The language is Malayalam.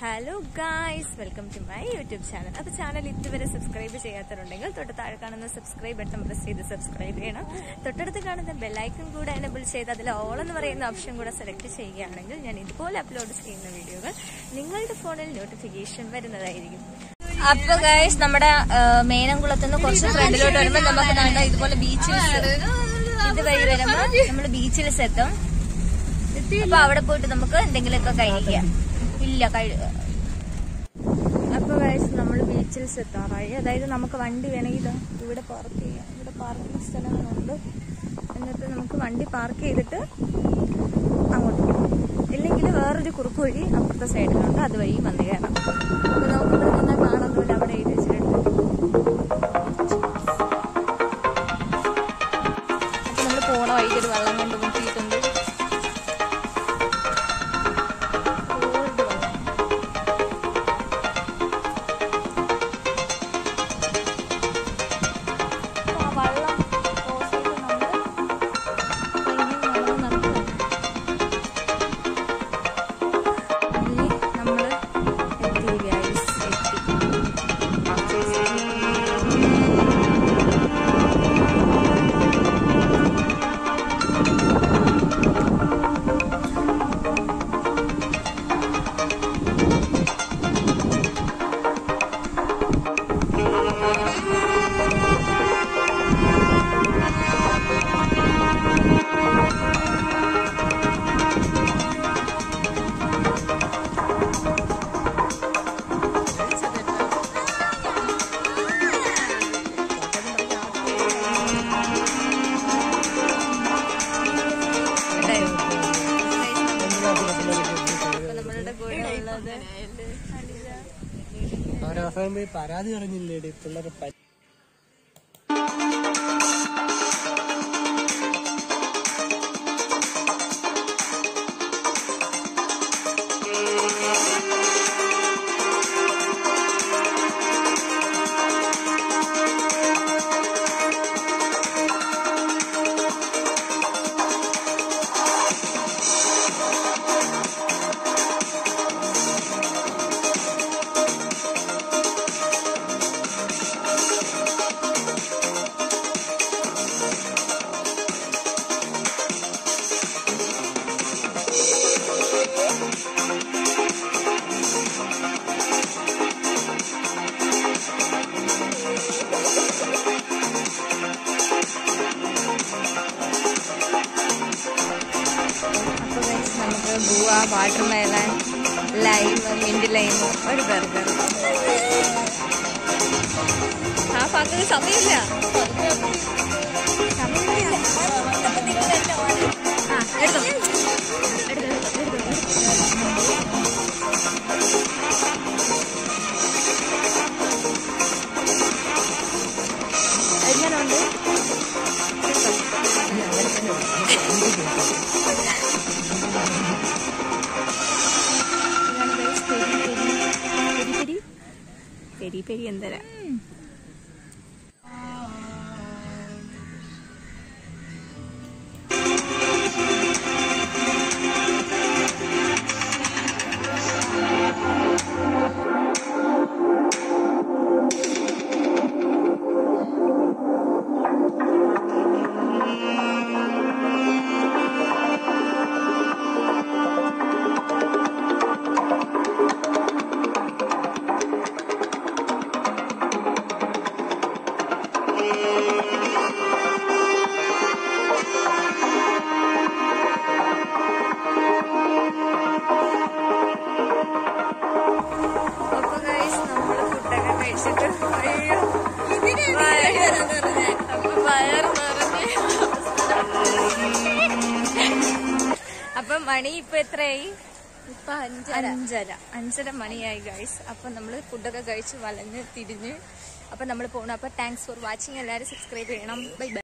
Hello guys, welcome to my YouTube channel. If the channel is subscribe cheyathirundengal thottu thaazhe kanunna subscribe button press cheythu subscribe cheyanam. Thottathu kanunna bell icon kuda enable cheythu adile all ennu parayunna option kuda select cheyyukanengil njan idupole upload cheyyunna videogal ningalude phone il notification varunnathayirikkum. Appo guys nammada Menamkulathinnu korchu friendilotte varumbo namakku nanda idupole beaches idu vari varumbo nammal beachils ethum. Appo avade poittu namukku endengilokke കഴിക്കാം. ഇല്ല അപ്പോൾ ഗൈസ് നമ്മൾ ബീച്ചിൽസ് എത്താറായി. അതായത് നമുക്ക് വണ്ടി വേണമെങ്കിൽ ഇവിടെ പാർക്ക് ചെയ്യാം. ഇവിടെ പാർക്കിംഗ് സ്ഥലങ്ങളുണ്ട്. എന്നിട്ട് നമുക്ക് വണ്ടി പാർക്ക് ചെയ്തിട്ട് അങ്ങോട്ട് പോകും. ഇല്ലെങ്കിൽ വേറൊരു കുറുക്ക് വഴി അപ്പുറത്തെ സൈഡിലുണ്ട്, അതുവഴി വന്ന് കയറാം. അപ്പോൾ നമുക്ക് ഇവിടെ നിന്നാൽ കാണുന്നില്ല, അവിടെ എഴുതി വെച്ചിട്ടുണ്ട്. അപ്പോൾ നമ്മൾ പോണ വഴിക്ക് ഒരു വെള്ളം കൊണ്ട് മുട്ടിയിട്ടുണ്ട്. പരാതി പറഞ്ഞില്ലേ പിള്ളേരെ വാട്ടർമെലൺ, ലൈം, മിന്റ് ലൈം, ഒരു ബർഗർ. ആ പാക്ക് സമയമില്ല. എങ്ങനെയുണ്ട്? പെരി പെരി എന്തര അപ്പൊ മണി ഇപ്പൊ എത്രയായി? ഇപ്പൊ 5:30 മണിയായി ഗൈസ്. അപ്പൊ നമ്മള് ഫുഡൊക്കെ കഴിച്ച് വലഞ്ഞ് തിരിഞ്ഞ് അപ്പൊ നമ്മൾ പോകണം. അപ്പൊ താങ്ക്സ് ഫോർ വാച്ചിങ്. എല്ലാവരും സബ്സ്ക്രൈബ് ചെയ്യണം. Bye by.